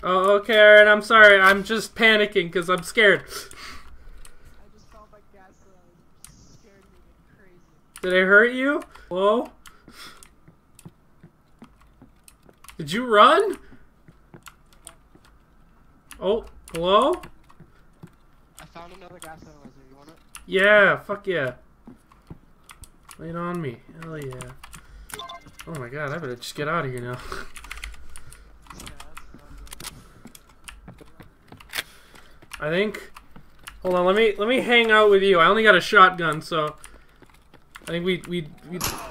Oh, okay, Aaron, I'm sorry. I'm just panicking because I'm scared. I just found my gas and it scared me like crazy. Did I hurt you? Hello? Did you run? Oh, hello? I found another gas analyzer. You want it? Yeah, fuck yeah. Lay it on me. Hell yeah. Oh my god, I better just get out of here now. I think. Hold on, let me hang out with you. I only got a shotgun, so I think we